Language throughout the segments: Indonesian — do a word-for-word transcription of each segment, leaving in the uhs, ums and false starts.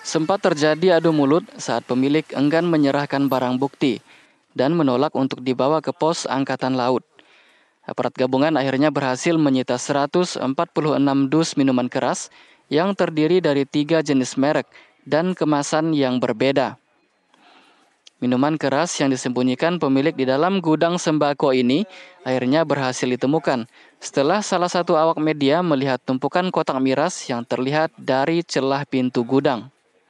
Sempat terjadi adu mulut saat pemilik enggan menyerahkan barang bukti dan menolak untuk dibawa ke pos Angkatan Laut. Aparat gabungan akhirnya berhasil menyita seratus empat puluh enam dus minuman keras yang terdiri dari tiga jenis merek dan kemasan yang berbeda. Minuman keras yang disembunyikan pemilik di dalam gudang sembako ini akhirnya berhasil ditemukan setelah salah satu awak media melihat tumpukan kotak miras yang terlihat dari celah pintu gudang.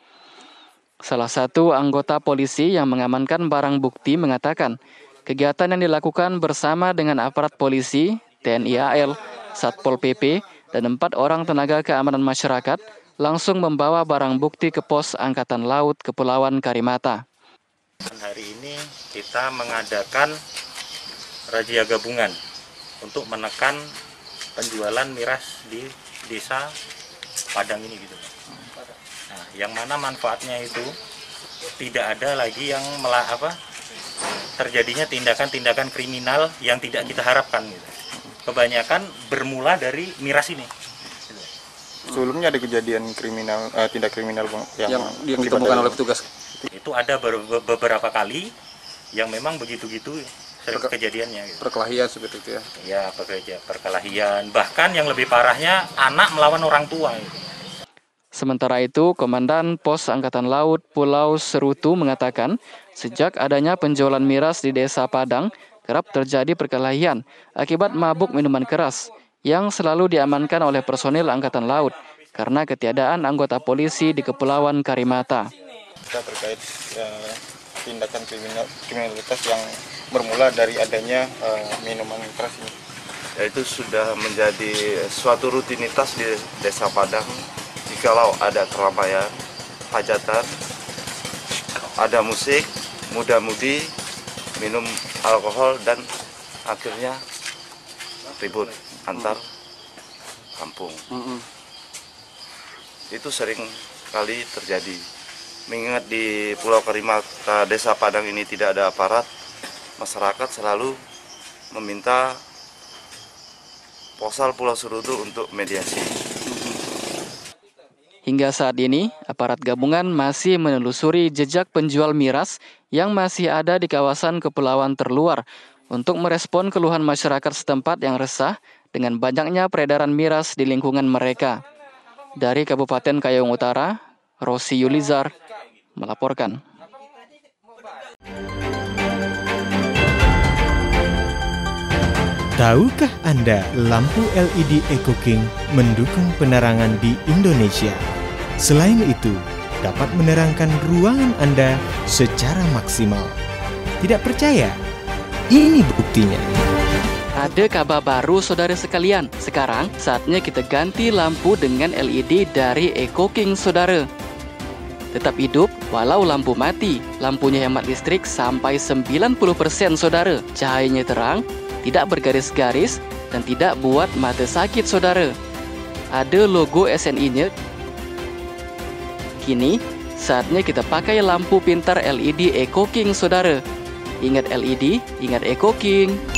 Salah satu anggota polisi yang mengamankan barang bukti mengatakan, kegiatan yang dilakukan bersama dengan aparat polisi, T N I A L, Satpol P P, dan empat orang tenaga keamanan masyarakat langsung membawa barang bukti ke pos Angkatan Laut Kepulauan Karimata. Hari ini kita mengadakan razia gabungan untuk menekan penjualan miras di desa Padang ini gitu. Nah, yang mana manfaatnya itu tidak ada lagi yang melah apa terjadinya tindakan-tindakan kriminal yang tidak kita harapkan gitu. Kebanyakan bermula dari miras ini. Gitu. Sebelumnya ada kejadian kriminal, uh, tindak kriminal yang, yang, yang ditemukan oleh petugas. Itu ada beberapa kali yang memang begitu-gitu sering kejadiannya. Gitu. Perkelahian seperti itu ya? Ya, pekerja perkelahian. Bahkan yang lebih parahnya anak melawan orang tua. Gitu. Sementara itu, Komandan Pos Angkatan Laut Pulau Serutu mengatakan, sejak adanya penjualan miras di Desa Padang, kerap terjadi perkelahian akibat mabuk minuman keras yang selalu diamankan oleh personil Angkatan Laut karena ketiadaan anggota polisi di Kepulauan Karimata. Kita terkait uh, tindakan kriminal, kriminalitas yang bermula dari adanya uh, minuman keras ini. Itu sudah menjadi suatu rutinitas di Desa Padang. Jikalau ada keramaian, hajatan, ada musik, muda-mudi, minum alkohol, dan akhirnya ribut antar kampung. Mm-hmm. Itu sering kali terjadi. Mengingat di Pulau Karimata, Desa Padang ini tidak ada aparat, masyarakat selalu meminta Posal Pulau Serutu untuk mediasi. Hingga saat ini, aparat gabungan masih menelusuri jejak penjual miras yang masih ada di kawasan kepulauan terluar untuk merespon keluhan masyarakat setempat yang resah dengan banyaknya peredaran miras di lingkungan mereka. Dari Kabupaten Kayong Utara, Rosi Yulizar melaporkan. Tahukah Anda lampu L E D Eco King mendukung penerangan di Indonesia? Selain itu, dapat menerangkan ruangan Anda secara maksimal. Tidak percaya? Ini buktinya. Ada kabar baru saudara sekalian. Sekarang saatnya kita ganti lampu dengan L E D dari Eco King saudara. Tetap hidup walau lampu mati. Lampunya hemat listrik sampai sembilan puluh persen saudara. Cahayanya terang, tidak bergaris-garis, dan tidak buat mata sakit saudara. Ada logo S N I-nya. Kini, saatnya kita pakai lampu pintar L E D Eco King saudara. Ingat L E D, ingat Eco King.